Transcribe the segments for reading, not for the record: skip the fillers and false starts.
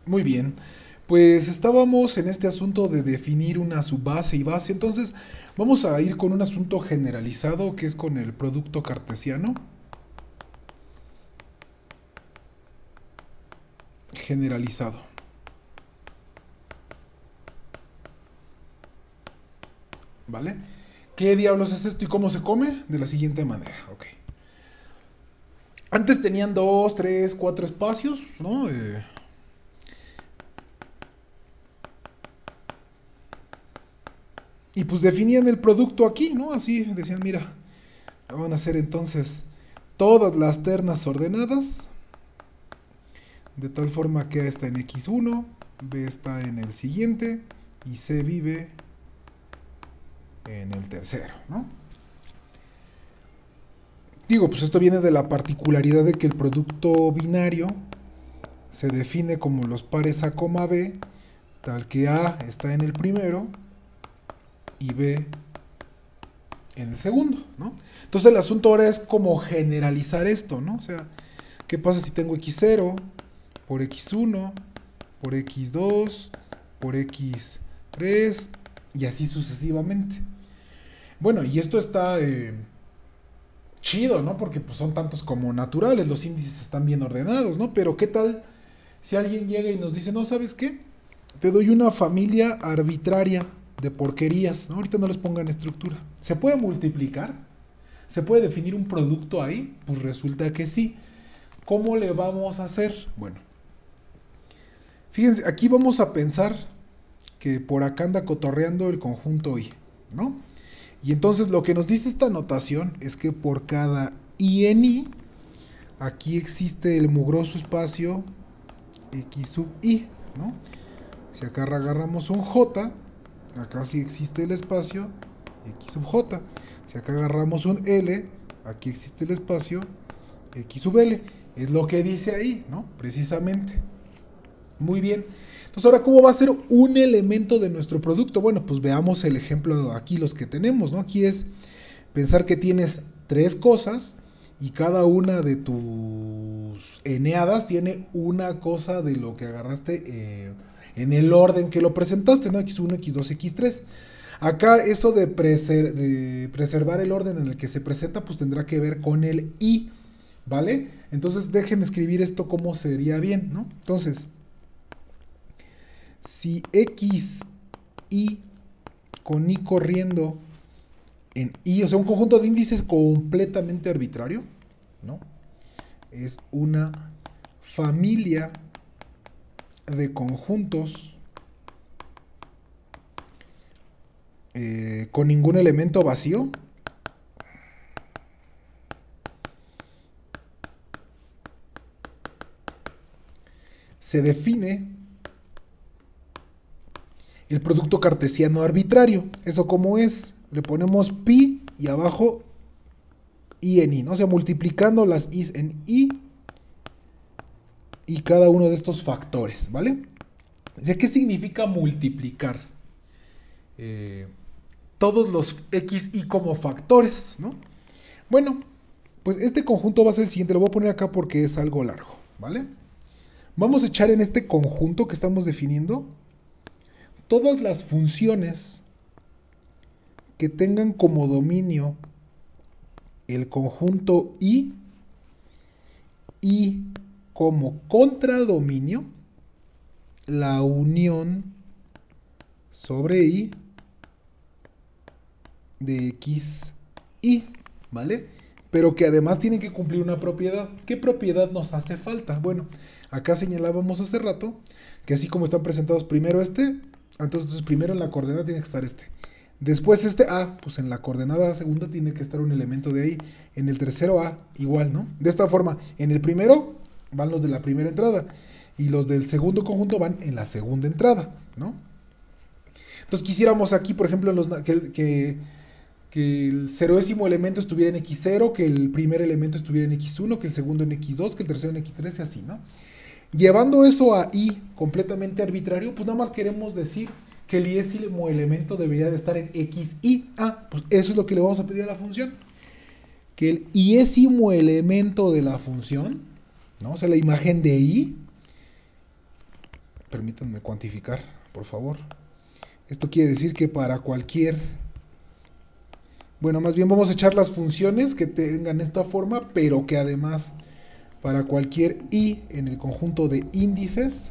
Muy bien. Pues estábamos en este asunto de definir una subbase y base, entonces vamos a ir con un asunto generalizado que es con el producto cartesiano. Generalizado. ¿Vale? ¿Qué diablos es esto y cómo se come? De la siguiente manera, ok. Antes tenían 2, 3, 4 espacios, ¿no? Y pues definían el producto aquí, ¿no? Así decían, mira, van a ser entonces todas las ternas ordenadas, de tal forma que A está en X1, B está en el siguiente y C vive en el tercero, ¿no? Digo, pues esto viene de la particularidad de que el producto binario se define como los pares A, B, tal que A está en el primero y B en el segundo, ¿no? Entonces el asunto ahora es como generalizar esto, ¿no? O sea, ¿qué pasa si tengo x0 por x1 por x2 por x3 y así sucesivamente? Bueno, y esto está chido, ¿no? Porque pues, son tantos como naturales, los índices están bien ordenados, ¿no? Pero ¿qué tal si alguien llega y nos dice, no, ¿sabes qué? Te doy una familia arbitraria de porquerías, ¿no? Ahorita no les pongan estructura. ¿Se puede multiplicar? ¿Se puede definir un producto ahí? Pues resulta que sí. ¿Cómo le vamos a hacer? Bueno, fíjense, aquí vamos a pensar que por acá anda cotorreando el conjunto I, ¿no? Y entonces lo que nos dice esta notación es que por cada I en I, aquí existe el mugroso espacio X sub I, ¿no? Si acá agarramos un J, acá sí existe el espacio X sub J. Si acá agarramos un L, aquí existe el espacio X sub L. Es lo que dice ahí, ¿no? Precisamente. Muy bien. Entonces, ahora, ¿cómo va a ser un elemento de nuestro producto? Bueno, pues veamos el ejemplo aquí, los que tenemos, ¿no? Aquí es pensar que tienes tres cosas y cada una de tus eneadas tiene una cosa de lo que agarraste en el orden que lo presentaste, ¿no? X1, X2, X3. Acá eso de preservar el orden en el que se presenta, pues tendrá que ver con el I, ¿vale? Entonces dejen escribir esto como sería bien, ¿no? Entonces, si X, Y con I corriendo en I, o sea, un conjunto de índices completamente arbitrario, ¿no? Es una familia de conjuntos con ningún elemento vacío. Se define el producto cartesiano arbitrario. ¿Eso cómo es? Le ponemos pi y abajo i en i, ¿no? O sea, multiplicando las i's en i y cada uno de estos factores, ¿vale? O sea, ¿qué significa multiplicar? Todos los x, y como factores, ¿no? Bueno, pues este conjunto va a ser el siguiente. Lo voy a poner acá porque es algo largo, ¿vale? Vamos a echar en este conjunto que estamos definiendo todas las funciones que tengan como dominio el conjunto I y como contradominio la unión sobre I de X, Y, ¿vale? Pero que además tienen que cumplir una propiedad. ¿Qué propiedad nos hace falta? Bueno, acá señalábamos hace rato que así como están presentados primero entonces primero en la coordenada tiene que estar este. Después pues en la coordenada segunda tiene que estar un elemento de ahí. En el tercero igual, ¿no? De esta forma, en el primero van los de la primera entrada y los del segundo conjunto van en la segunda entrada, ¿no? Entonces quisiéramos aquí, por ejemplo, que el ceroésimo elemento estuviera en X0, que el primer elemento estuviera en X1, que el segundo en X2, que el tercero en X3 y así, ¿no? Llevando eso a I completamente arbitrario, pues nada más queremos decir que el iésimo elemento debería de estar en XI. Pues eso es lo que le vamos a pedir a la función. Que el iésimo elemento de la función, ¿no? O sea, la imagen de I, permítanme cuantificar, por favor. Esto quiere decir que para cualquier... Bueno, más bien vamos a echar las funciones que tengan esta forma, pero que además para cualquier i en el conjunto de índices,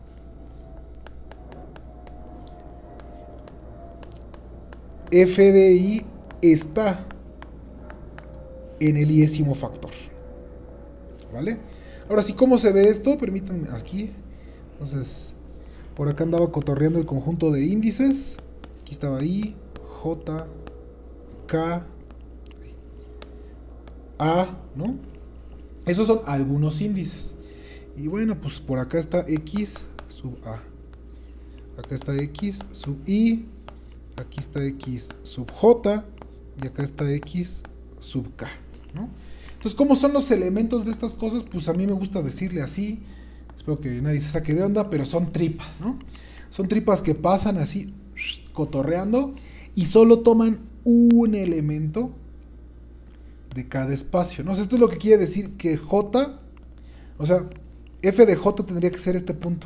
f de i está en el iésimo factor. ¿Vale? Ahora sí, ¿cómo se ve esto? Permítanme aquí. Entonces, por acá andaba cotorreando el conjunto de índices. Aquí estaba i, j, k, a, ¿no? Esos son algunos índices. Y bueno, pues por acá está x sub a. Acá está x sub i. Aquí está x sub j. Y acá está x sub k, ¿no? Entonces, ¿cómo son los elementos de estas cosas? Pues a mí me gusta decirle así. Espero que nadie se saque de onda, pero son tripas, ¿no? Son tripas que pasan así, cotorreando, y solo toman un elemento de cada espacio, ¿no? O sea, esto es lo que quiere decir que J, o sea, f de J tendría que ser este punto.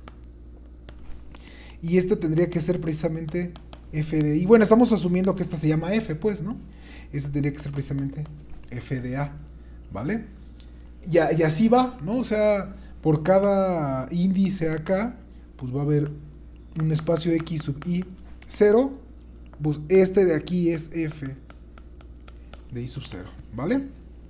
Y este tendría que ser precisamente f de I. Bueno, estamos asumiendo que esta se llama f, pues, ¿no? Este tendría que ser precisamente f de A, ¿vale? Y así va, ¿no? O sea, por cada índice acá, pues va a haber un espacio x sub i 0, pues este de aquí es f de i sub 0, ¿vale?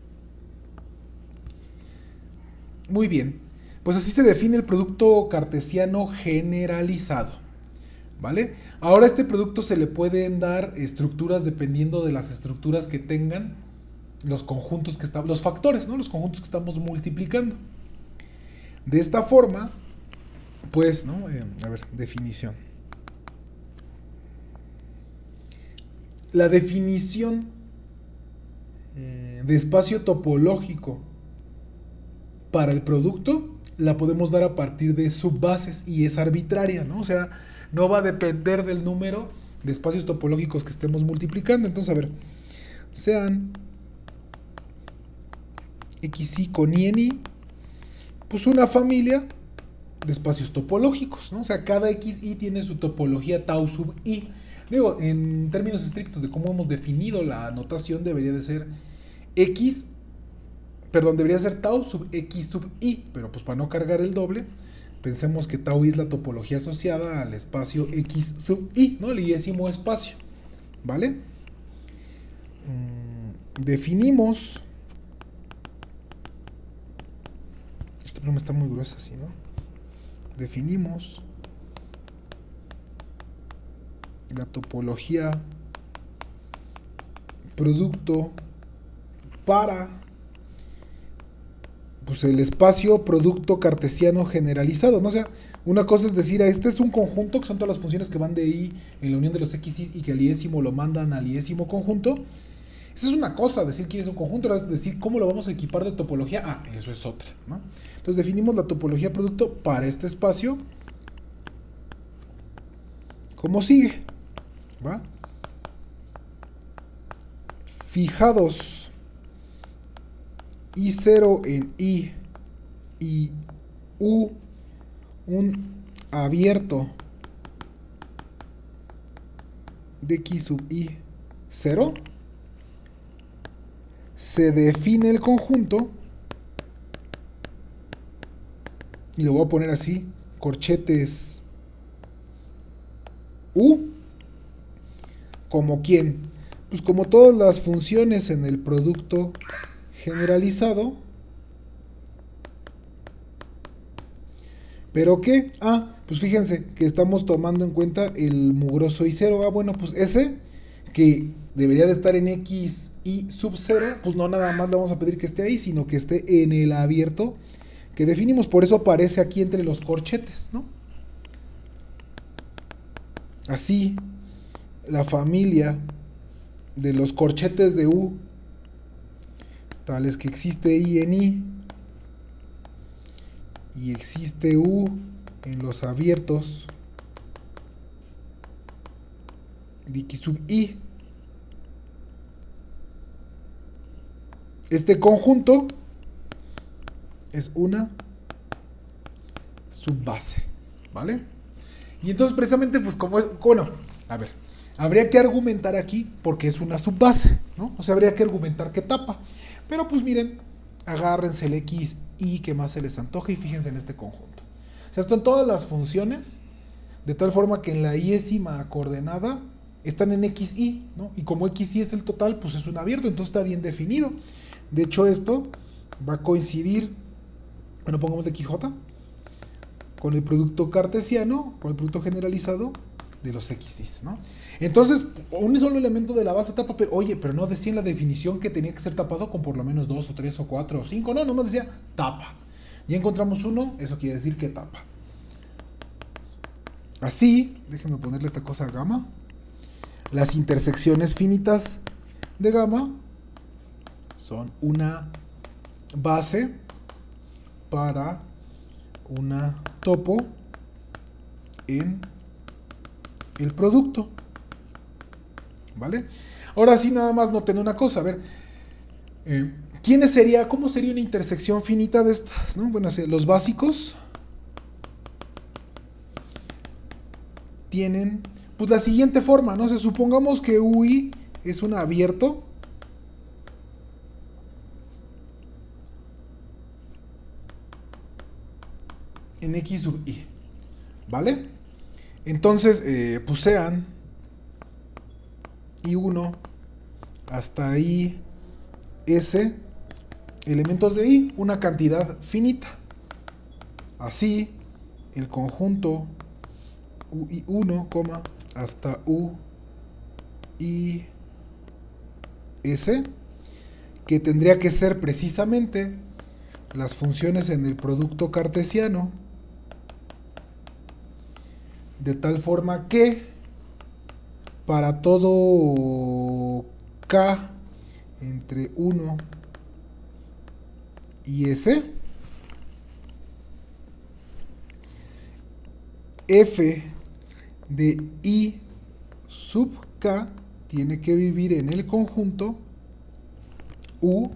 Muy bien, pues así se define el producto cartesiano generalizado, ¿vale? Ahora a este producto se le pueden dar estructuras dependiendo de las estructuras que tengan los conjuntos que estamos, los factores, ¿no? Los conjuntos que estamos multiplicando. De esta forma, pues, ¿no? A ver, definición. La definición de espacio topológico para el producto la podemos dar a partir de subbases y es arbitraria, ¿no? O sea, no va a depender del número de espacios topológicos que estemos multiplicando. Entonces, a ver, sean xi con i, pues una familia de espacios topológicos, ¿no? O sea, cada xi tiene su topología tau sub i. Digo, en términos estrictos de cómo hemos definido la notación, debería de ser debería ser tau sub x sub i, pero pues para no cargar el doble, pensemos que tau i es la topología asociada al espacio x sub i, ¿no? El iésimo espacio, ¿vale? Definimos... Esta pluma está muy gruesa así, ¿no? Definimos la topología producto para pues el espacio producto cartesiano generalizado, ¿no? O sea, una cosa es decir, este es un conjunto que son todas las funciones que van de i en la unión de los x's y que al iésimo lo mandan al iésimo conjunto. Eso es una cosa, decir que es un conjunto, es decir, ¿cómo lo vamos a equipar de topología? Ah, eso es otra, ¿no? Entonces definimos la topología producto para este espacio como sigue, ¿va? Fijados I0 en I y U, un abierto de X sub I 0, se define el conjunto y lo voy a poner así, corchetes U, como quién, pues como todas las funciones en el producto generalizado, pero ¿qué? Ah, pues fíjense que estamos tomando en cuenta el mugroso I0. Ah, bueno, pues ese que debería de estar en X y sub 0, pues no nada más le vamos a pedir que esté ahí, sino que esté en el abierto que definimos. Por eso aparece aquí entre los corchetes, ¿no? Así, la familia de los corchetes de U, tales que existe I en I y existe U en los abiertos de X sub I. Este conjunto es una subbase, ¿vale? Y entonces precisamente, pues como es, bueno, a ver, habría que argumentar aquí porque es una subbase, ¿no? O sea, habría que argumentar que tapa. Pero pues miren, agárrense el X, Y que más se les antoje y fíjense en este conjunto. O sea, están todas las funciones de tal forma que en la yésima coordenada están en X, Y, ¿no? Y como X, Y es el total, pues es un abierto, entonces está bien definido. De hecho, esto va a coincidir, bueno, pongamos de XJ, con el producto cartesiano, con el producto generalizado de los XY, ¿no? Entonces, un solo elemento de la base tapa, pero oye, pero no decía en la definición que tenía que ser tapado con por lo menos 2 o 3 o 4 o 5, no, nomás decía tapa. Ya encontramos uno, eso quiere decir que tapa. Así, déjenme ponerle esta cosa a gamma. Las intersecciones finitas de gamma son una base para una topo en el producto, ¿vale? Ahora sí, nada más noten una cosa, a ver, ¿cómo sería una intersección finita de estas, ¿no? Bueno, los básicos tienen, pues la siguiente forma, ¿no? O sea, supongamos que UI es un abierto en X sub I, ¿vale? Entonces, pues sean I1 hasta IS elementos de I, una cantidad finita. Así, el conjunto UI1, hasta UIS, que tendría que ser precisamente las funciones en el producto cartesiano, de tal forma que para todo K entre 1 y S, F de I sub K tiene que vivir en el conjunto U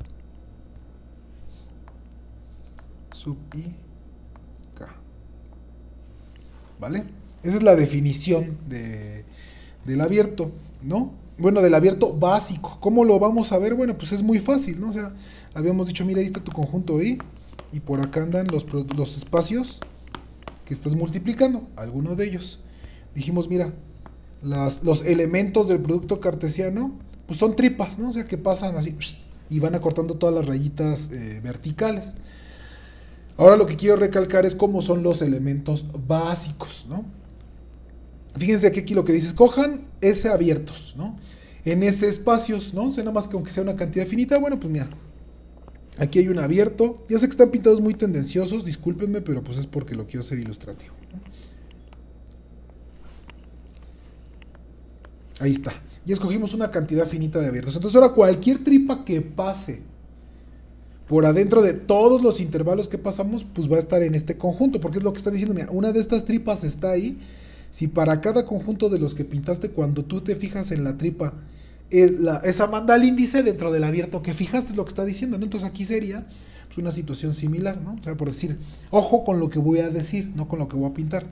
sub I K. ¿Vale? Esa es la definición del abierto, ¿no? Bueno, del abierto básico. ¿Cómo lo vamos a ver? Bueno, pues es muy fácil, ¿no? O sea, habíamos dicho, mira, ahí está tu conjunto I, y por acá andan los espacios que estás multiplicando, alguno de ellos. Dijimos, mira, los elementos del producto cartesiano, pues son tripas, ¿no? O sea, que pasan así, y van acortando todas las rayitas verticales. Ahora lo que quiero recalcar es cómo son los elementos básicos, ¿no? Fíjense que aquí lo que dice es, cojan S abiertos, ¿no? En S espacios, ¿no? O sea, nada más que aunque sea una cantidad finita, bueno, pues mira, aquí hay un abierto. Ya sé que están pintados muy tendenciosos, discúlpenme, pero pues es porque lo quiero hacer ilustrativo, ¿no? Ahí está. Y escogimos una cantidad finita de abiertos. Entonces ahora cualquier tripa que pase por adentro de todos los intervalos que pasamos, pues va a estar en este conjunto, porque es lo que está diciendo, mira, una de estas tripas está ahí. Si para cada conjunto de los que pintaste, cuando tú te fijas en la tripa, esa manda al índice dentro del abierto que fijaste, es lo que está diciendo, ¿no? Entonces aquí sería pues, una situación similar, ¿no? O sea, por decir, ojo con lo que voy a decir, no con lo que voy a pintar.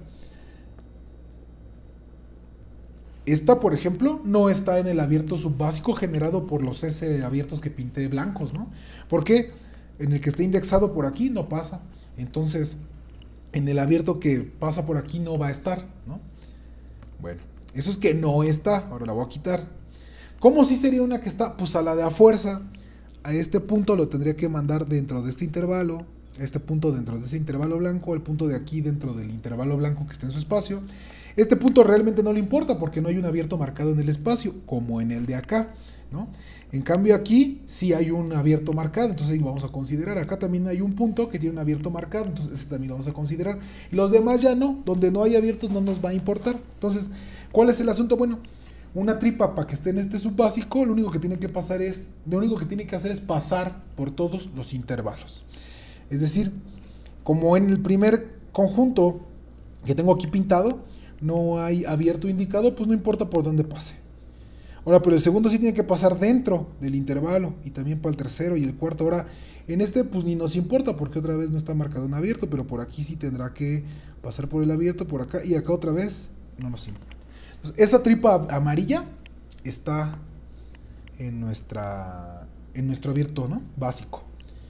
Esta, por ejemplo, no está en el abierto subbásico generado por los S abiertos que pinté blancos, ¿no? ¿Por qué? En el que esté indexado por aquí no pasa. Entonces, en el abierto que pasa por aquí no va a estar, ¿no? Bueno, eso es que no está. Ahora la voy a quitar. ¿Cómo sí sería una que está? Pues a la de a fuerza. A este punto lo tendría que mandar dentro de este intervalo. A este punto dentro de ese intervalo blanco. El punto de aquí dentro del intervalo blanco que está en su espacio. Este punto realmente no le importa porque no hay un abierto marcado en el espacio, como en el de acá, ¿no? En cambio aquí sí hay un abierto marcado, entonces ahí vamos a considerar. Acá también hay un punto que tiene un abierto marcado, entonces ese también lo vamos a considerar. Y los demás ya no, donde no hay abiertos no nos va a importar. Entonces, ¿cuál es el asunto? Bueno, una tripa para que esté en este subbásico, lo único que tiene que hacer es pasar por todos los intervalos. Es decir, como en el primer conjunto que tengo aquí pintado, no hay abierto indicado, pues no importa por dónde pase. Ahora, pero el segundo sí tiene que pasar dentro del intervalo, y también para el tercero y el cuarto. Ahora, En este pues ni nos importa porque otra vez no está marcado en abierto, pero por aquí sí tendrá que pasar por el abierto, por acá, y acá otra vez no nos importa. Entonces, esa tripa amarilla está en nuestro abierto, ¿no? Básico.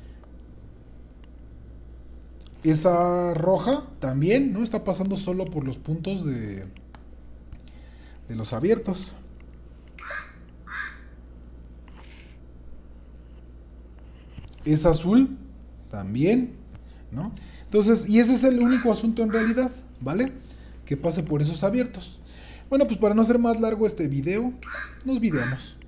Esa roja también, ¿no? Está pasando solo por los puntos de los abiertos. Esa azul también, ¿no? Entonces, y ese es el único asunto en realidad, ¿vale? Que pase por esos abiertos. Bueno, pues para no hacer más largo este video, nos videamos.